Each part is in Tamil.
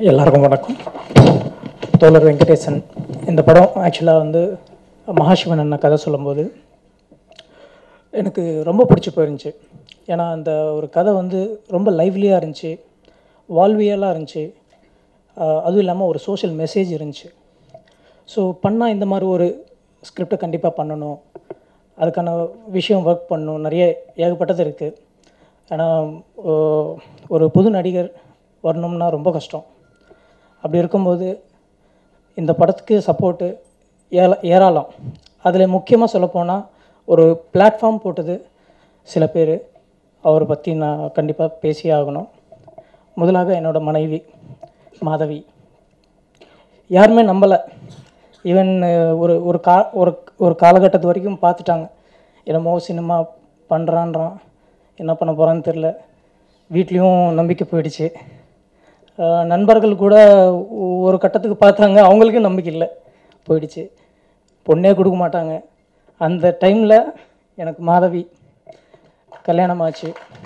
எல்லாருக்கும் வணக்கம். தோழர் வெங்கடேசன். இந்த படம் ஆக்சுவலாக வந்து மகாசிவன் அண்ணா கதை சொல்லும்போது எனக்கு ரொம்ப பிடிச்சி போயிருந்துச்சு. ஏன்னா அந்த ஒரு கதை வந்து ரொம்ப லைவ்லியாக இருந்துச்சு, வாழ்வியலாக இருந்துச்சு, அதுவும் இல்லாமல் ஒரு சோஷியல் மெசேஜ் இருந்துச்சு. ஸோ பண்ணால் இந்த மாதிரி ஒரு ஸ்கிரிப்டை கண்டிப்பாக பண்ணணும், அதுக்கான விஷயம் ஒர்க் பண்ணணும், நிறைய ஏகப்பட்டது இருக்குது. ஆனால் ஒரு புது நடிகர் வரணும்னா ரொம்ப கஷ்டம். அப்படி இருக்கும்போது இந்த படத்துக்கு சப்போர்ட்டு ஏராளம். அதில் முக்கியமாக சொல்லப்போனால் ஒரு பிளாட்ஃபார்ம் போட்டது சில பேர். அவரை பற்றி நான் கண்டிப்பாக பேசியே ஆகணும். முதலாக என்னோடய மனைவி மாதவி. யாருமே நம்பலை. ஈவன் ஒரு ஒரு காலகட்டத்து வரைக்கும் பார்த்துட்டாங்க. என்னமோ சினிமா பண்ணுறான்றான், என்ன பண்ண போகிறான்னு தெரில. வீட்லேயும் நம்பிக்கை போயிடுச்சு. நண்பர்கள் கூட ஒரு கட்டத்துக்கு பார்த்தாங்க, அவங்களுக்கும் நம்பிக்கை இல்லை, போயிடுச்சு. பொண்ணே கொடுக்க மாட்டாங்க. அந்த டைமில் எனக்கு மாதவி கல்யாணம் ஆச்சு.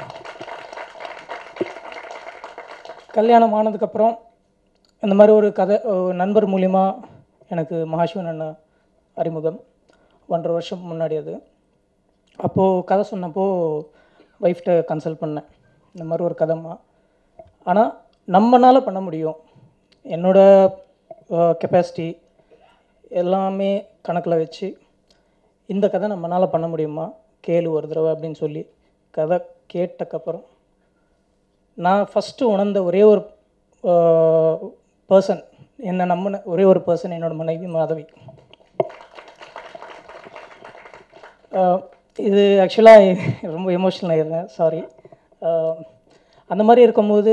கல்யாணம் ஆனதுக்கப்புறம் இந்த மாதிரி ஒரு கதை நண்பர் மூலிமா எனக்கு மகாசிவன் அண்ணா அறிமுகம். 1.5 வருஷம் முன்னாடி அது. அப்போது கதை சொன்னப்போ ஒய்ஃப்கிட்ட கன்சல்ட் பண்ணேன், இந்த மாதிரி ஒரு கதைம்மா, ஆனால் நம்மளால் பண்ண முடியும், என்னோடய கெப்பாசிட்டி எல்லாமே கணக்கில் வச்சு இந்த கதை நம்மளால் பண்ண முடியுமா, கேளு ஒரு தடவை அப்படின்னு சொல்லி கதை கேட்டக்கப்புறம் நான் ஃபஸ்ட்டு உணர்ந்த ஒரே ஒரு பர்சன், என்னை நம்பின ஒரே ஒரு பர்சன் என்னோடய மனைவி மாதவி. இது ஆக்சுவலாக ரொம்ப எமோஷ்னல் ஆகிடுறேன், சாரி. அந்த மாதிரி இருக்கும்போது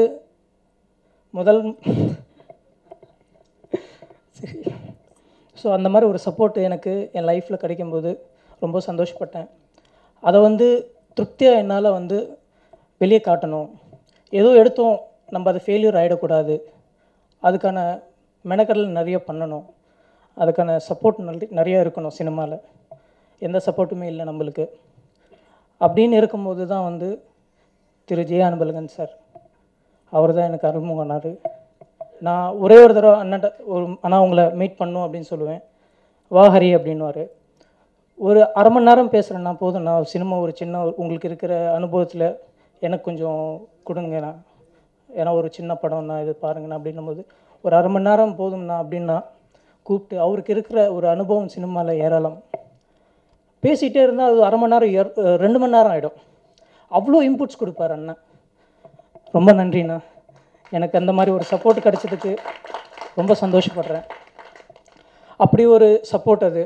சரி, ஸோ அந்த மாதிரி ஒரு சப்போர்ட் எனக்கு என் லைஃப்பில் கிடைக்கும்போது ரொம்ப சந்தோஷப்பட்டேன். அதை வந்து திருப்தியாக என்னால் வந்து வெளியே காட்டணும். ஏதோ எடுத்தோம் நம்ம அது ஃபெயிலியர் ஆகிடக்கூடாது, அதுக்கான மெனக்கடல் நிறைய பண்ணணும், அதுக்கான சப்போர்ட் நிறைய இருக்கணும். சினிமாவில் எந்த சப்போர்ட்டுமே இல்லை நம்மளுக்கு. அப்படின்னு இருக்கும்போது தான் வந்து திரு ஜெய அன்பழகன் சார், அவர் தான் எனக்கு அறிமுகம்னார். நான் ஒரே ஒரு தடவை அண்ணன்ட்ட ஆனால் உங்களை மீட் பண்ணணும் அப்படின்னு சொல்லுவேன். வா ஹரி அப்படின்னுவார். ஒரு அரை மணி நேரம் பேசுகிறேன்னா போதும், நான் சினிமா ஒரு சின்ன உங்களுக்கு இருக்கிற அனுபவத்தில் எனக்கு கொஞ்சம் கொடுங்கண்ணா, ஏன்னா ஒரு சின்ன படம் நான் இது பாருங்கண்ணா அப்படின்னும் போது ஒரு அரை மணி நேரம் போதும்ண்ணா அப்படின்னா கூப்பிட்டு, அவருக்கு இருக்கிற ஒரு அனுபவம் சினிமாவில் ஏராளம். பேசிகிட்டே இருந்தால் அது அரை மணி நேரம் 2 மணி நேரம் ஆகிடும். அவ்வளோ இன்புட்ஸ் கொடுப்பார் அண்ணன். ரொம்ப நன்றிண்ணா. எனக்கு அந்த மாதிரி ஒரு சப்போர்ட் கிடச்சதுக்கு ரொம்ப சந்தோஷப்படுறேன். அப்படி ஒரு சப்போர்ட் அது.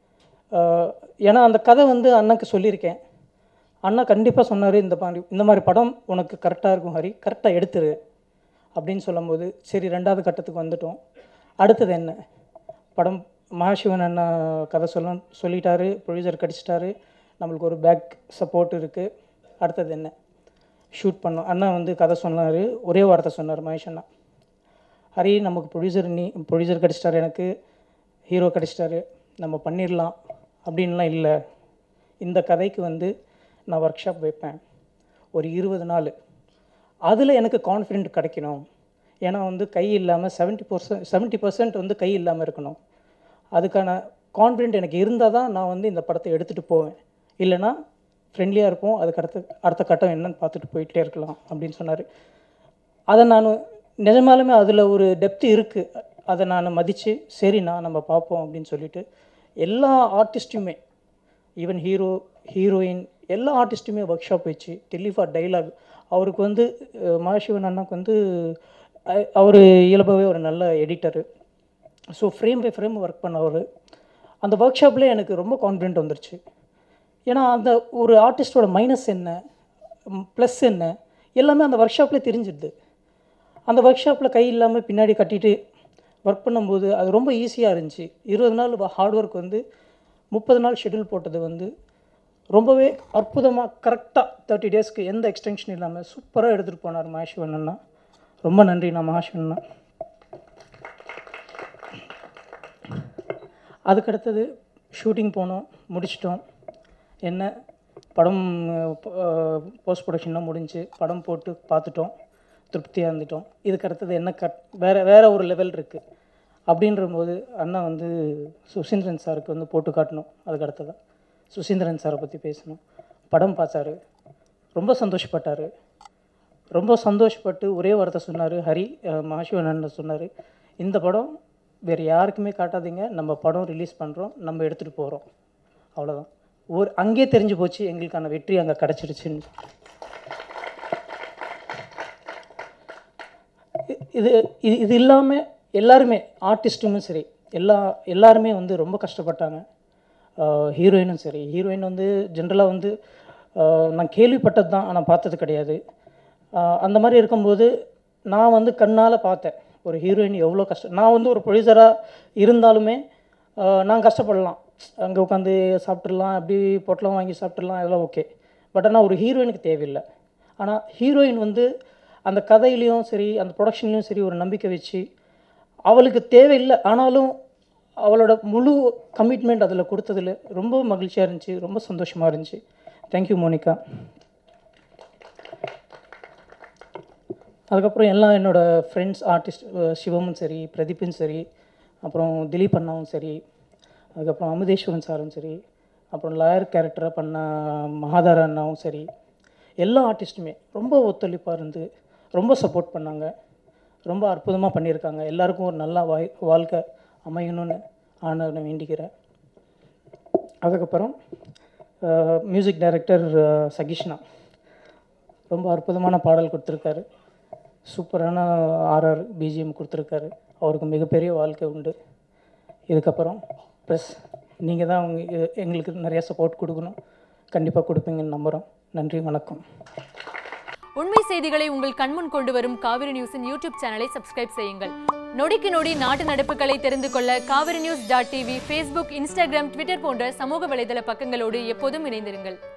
ஏன்னா அந்த கதை வந்து அண்ணனுக்கு சொல்லியிருக்கேன். அண்ணா கண்டிப்பாக சொன்னார், இந்த மாதிரி படம் உனக்கு கரெக்டாக இருக்கும் ஹரி, கரெக்டாக எடுத்துரு அப்படின்னு சொல்லும்போது சரி 2வது கட்டத்துக்கு வந்துட்டோம். அடுத்தது என்ன, படம் மகாசிவன் அண்ணா கதை சொல்லிட்டாரு, ப்ரொடியூசர் கிடச்சிட்டாரு, நம்மளுக்கு ஒரு பேக் சப்போர்ட் இருக்குது. அடுத்தது என்ன, ஷூட் பண்ணோம். அண்ணா வந்து கதை சொன்னார், ஒரே வார்த்தை சொன்னார் மகேஷ் அண்ணா, ஹரி நமக்கு ப்ரொடியூசர் கிடச்சிட்டாரு, எனக்கு ஹீரோ கிடச்சிட்டாரு, நம்ம பண்ணிடலாம் அப்படின்லாம் இல்லை. இந்த கதைக்கு வந்து நான் ஒர்க் ஷாப் வைப்பேன் ஒரு 20 நாள், அதில் எனக்கு கான்ஃபிடென்ட் கிடைக்கணும். ஏன்னா வந்து கை இல்லாமல் 70% வந்து கை இல்லாமல் இருக்கணும். அதுக்கான கான்ஃபிடென்ட் எனக்கு இருந்தால் தான் நான் வந்து இந்த படத்தை எடுத்துகிட்டு போவேன். இல்லைனா ஃப்ரெண்ட்லியாக இருப்போம், அதுக்கு அடுத்த கட்டம் என்னன்னு பார்த்துட்டு போயிட்டே இருக்கலாம் அப்படின்னு சொன்னார். அதை நான் நிஜமாலுமே அதில் ஒரு டெப்த் இருக்குது, அதை நான் மதித்து சரிண்ணா நம்ம பார்ப்போம் அப்படின்னு சொல்லிவிட்டு எல்லா ஆர்டிஸ்ட்டையுமே, ஈவன் ஹீரோயின் எல்லா ஆர்டிஸ்ட்டுமே ஒர்க் ஷாப் வச்சு டெலிஃபார் டைலாக், அவருக்கு வந்து மகாசிவன் அண்ணாக்கு வந்து அவர் இயல்பாகவே ஒரு நல்ல editor. So frame by frame work பண்ணவர். அந்த ஒர்க் ஷாப்பில் எனக்கு ரொம்ப கான்ஃபிடென்ட் வந்துருச்சு. ஏன்னா அந்த ஒரு ஆர்டிஸ்டோட மைனஸ் என்ன, ப்ளஸ் என்ன, எல்லாமே அந்த ஒர்க் ஷாப்லேயே தெரிஞ்சிடுது. அந்த ஒர்க் ஷாப்பில் கை இல்லாமல் பின்னாடி கட்டிட்டு ஒர்க் பண்ணும்போது அது ரொம்ப ஈஸியாக இருந்துச்சு. 20 நாள் ஹார்ட் ஒர்க் வந்து 30 நாள் ஷெட்யூல் போட்டது வந்து ரொம்பவே அற்புதமாக கரெக்டாக 30 டேஸ்க்கு எந்த எக்ஸ்டென்ஷன் இல்லாமல் சூப்பராக எடுத்துகிட்டு போனார் மகாசிவன் அண்ணா. ரொம்ப நன்றி நான் மகாசிவன் அண்ணா. அதுக்கடுத்தது ஷூட்டிங் போனோம், முடிச்சிட்டோம். என்ன படம் போஸ்ட் ப்ரொடக்ஷன்லாம் முடிஞ்சு படம் போட்டு பார்த்துட்டோம், திருப்தியாக இருந்துட்டோம். இதுக்கு அடுத்தது என்ன வேறு ஒரு லெவல் இருக்குது அப்படின்றபோது அண்ணா வந்து சுசீந்திரன் சாருக்கு வந்து போட்டு காட்டணும். அதுக்கு அடுத்ததான் சுசீந்திரன் சாரை பற்றி பேசணும். படம் பார்த்தாரு, ரொம்ப சந்தோஷப்பட்டார். ரொம்ப சந்தோஷப்பட்டு ஒரே வார்த்தை சொன்னார். ஹரி மகாசிவன் சொன்னார், இந்த படம் வேறு யாருக்குமே காட்டாதீங்க, நம்ம படம் ரிலீஸ் பண்ணுறோம், நம்ம எடுத்துகிட்டு போகிறோம், அவ்வளோதான். அங்கேயே தெரிஞ்சு போச்சு எங்களுக்கான வெற்றி அங்கே கிடச்சிருச்சுன்னு. இது இல்லாமல் எல்லாருமே ஆர்டிஸ்ட்டுமே சரி எல்லாருமே வந்து ரொம்ப கஷ்டப்பட்டாங்க. ஹீரோயினும் சரி, ஹீரோயின் வந்து ஜென்ரலாக வந்து நான் கேள்விப்பட்டது தான், ஆனால் பார்த்தது கிடையாது. அந்த மாதிரி இருக்கும்போது நான் வந்து கண்ணால் பார்த்தேன் ஒரு ஹீரோயின் எவ்வளோ கஷ்டம். நான் வந்து ஒரு ப்ரொடியூசராக இருந்தாலுமே நான் கஷ்டப்படலாம், அங்கே உட்காந்து சாப்பிட்றலாம், அப்படி பொட்டலம் வாங்கி சாப்பிட்றலாம், அதெல்லாம் ஓகே. பட் ஆனால் ஒரு ஹீரோயினுக்கு தேவையில்லை. ஆனால் ஹீரோயின் வந்து அந்த கதையிலையும் சரி அந்த ப்ரொடக்ஷன்லேயும் சரி ஒரு நம்பிக்கை வச்சு அவளுக்கு தேவையில்லை ஆனாலும் அவளோட முழு கமிட்மெண்ட் அதில் கொடுத்ததில் ரொம்ப மகிழ்ச்சியாக இருந்துச்சு, ரொம்ப சந்தோஷமாக இருந்துச்சு. Thank you Monica. அதுக்கப்புறம் எல்லாம் என்னோடய ஃப்ரெண்ட்ஸ் ஆர்டிஸ்ட் சிவமும் சரி, பிரதீப்பும் சரி, அப்புறம் திலீப் அண்ணாவும் சரி, அதுக்கப்புறம் அமுதேஸ்வரன் சாரும் சரி, அப்புறம் லாயர் கேரக்டராக பண்ண மகாதார அண்ணாவும் சரி, எல்லா ஆர்டிஸ்ட்டுமே ரொம்ப ஒத்துழைப்பாக இருந்து ரொம்ப சப்போர்ட் பண்ணாங்க. ரொம்ப அற்புதமாக பண்ணியிருக்காங்க. எல்லாருக்கும் ஒரு நல்ல வாழ்க்கை அமையணும்னு ஆண்டவனை வேண்டிக்கிறேன். அதுக்கப்புறம் மியூசிக் டைரக்டர் சகிஷ்ணா ரொம்ப அற்புதமான பாடல் கொடுத்துருக்காரு. சூப்பரான ஆர்ஆர் பிஜிஎம் கொடுத்துருக்காரு. அவருக்கு மிகப்பெரிய வாழ்க்கை உண்டு. இதுக்கப்புறம் ப்ளஸ் நீங்கள் தான் எங்களுக்கு நிறையா சப்போர்ட் கொடுக்கணும். கண்டிப்பாக கொடுப்பீங்கன்னு நம்புகிறோம். நன்றி, வணக்கம். உண்மை செய்திகளை உங்கள் கண்முன் கொண்டு வரும் காவிரி நியூஸின் யூடியூப் சேனலை சப்ஸ்கிரைப் செய்யுங்கள். நொடிக்கு நொடி நாட்டு நடப்புகளை தெரிந்து கொள்ள kaverinews.tv, Facebook, Instagram, Twitter போன்ற சமூக வலைதள பக்கங்களோடு எப்போதும் இணைந்திருங்கள்.